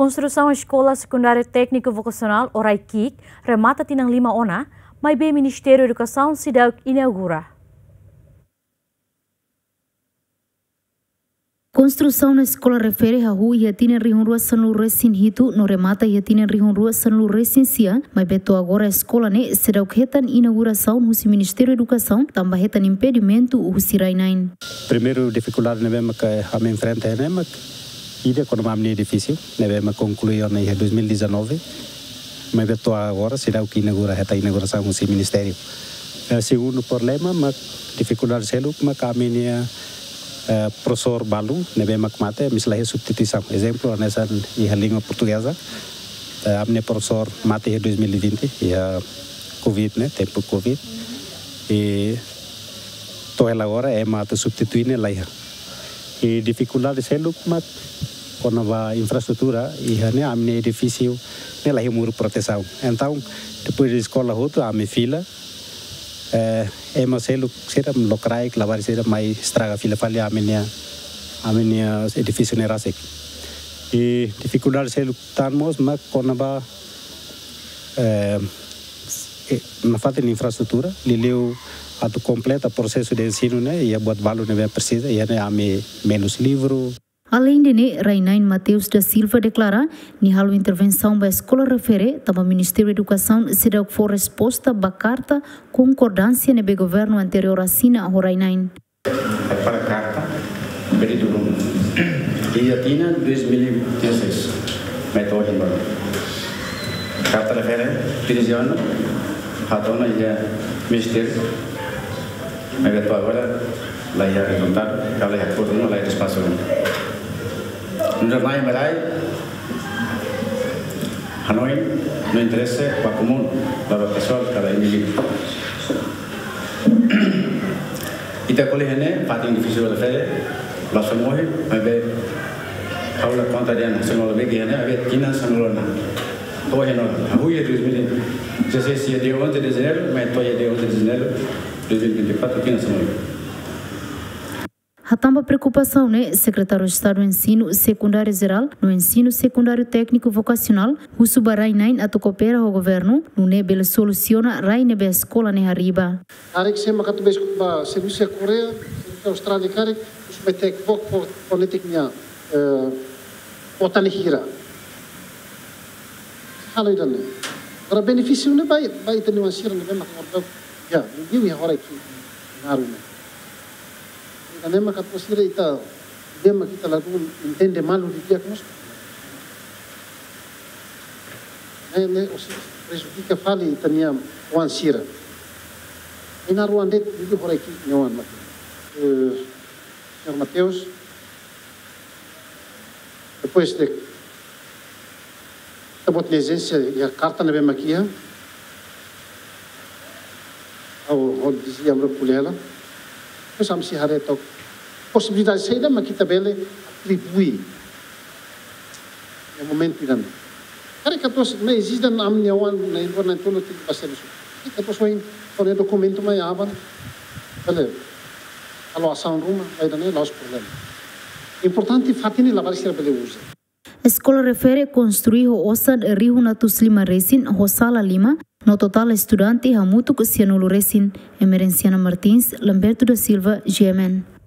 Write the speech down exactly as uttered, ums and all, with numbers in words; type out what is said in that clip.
Construção Escola Secundária Técnico Vocacional, Orai K I C, remata tinang lima ona, mas bem Ministério da Educação sidau inaugura. Construção na escola refere a rua e tinha rihun rua sanlu resin hitu no remata e tinha rihun rua sanlu resin sia, mas beto agora a escola ne sedau ketan inauguração no Ministério da Educação também hetan impedimento o sirainain. Primeiro dificuldade ne vemos que a me enfrenta é né, ida quando mamni é difícil, ne vemos concluir em dois mil e dezenove, mas beto agora sedau que inaugura heta inauguração no Ministério. Segundo problema, mas dificuldade selu, mas caminha Uh, professor balu nebe makmate misalnya substituição exemplo nessa e a língua portuguesa uh, amne professor mate em dois mil e vinte e a covid né tempo covid e to ela agora é mate substituir né lá e dificuldade selu mat quando vai infraestrutura e né amne difícil né lá muro proteção então depois da escola outra ame fila é mas ele será locrai que lavar será mais estraga fila falha a minha a minha edifício nerasek e dificuldade selu tanmos mas quando ba é na falta de infraestrutura lileu ato completa processo de ensino né e a buat valor né precisa e né ame menos livro. Além de ne, Rainain Mateus da Silva declara ni halu intervenção da escola refere também Ministério da Educação se deu for resposta ba carta concordância nebe governo anterior assina a Rainain. Para a carta, pedido no dia tina dois mil e dezesseis, metode embora. Carta refere dirigindo a dona e a Ministério, mas betul agora lá ia resultado, kalau ia turun lá ia espaço. Não vai mais Hanoi não interessa para comum para o pessoal cada indivíduo. Ita colhe né pating difícil de fazer lá só morre mas bem aula conta de ano senão bem que né bem quina senão não tô é não a rua é dois mil e dezesseis de onze de janeiro mas tô é de onze de janeiro dois mil e vinte e quatro quina senão A tamba preocupação, né, secretário de Estado do Ensino Secundário Geral, no Ensino Secundário Técnico Vocacional, o Subarainain a coopera ao governo, no nebel soluciona rai nebe escola ne arriba. Arik se makatu bes ba serviço Coreia, serviço Austrália kare, os betek vok politiknya eh otani hira. Halo idane. Para benefício ne bai bai tani wasira ne makatu ya, viu ya hora aqui narume. Karena makat posira ita dia kita lagu entende malu di dia kos. Ne ne os prejudica fali tania wan sira. Ina ruan det di hora aqui nyawan mat. Eh senhor Mateus depois de tabot licença e a carta na bemaquia ao ao dizia amro pulela. Sampai si hari itu possibilidade saya dah kita beli atribui yang moment tidak. Hari katos me existe na amnia wan na internet tuh tidak pasal itu. Katos wain kalau dokumento mai aban, beli kalau asal rumah ada nih laos problem. Importante fatini lavar sih beli usa. Escola refere construir o osan rihu na tuslima resin hosala lima. No total, estudante hamutu que se anulou resin. Emerenciana Martins, Lamberto da Silva, G M N.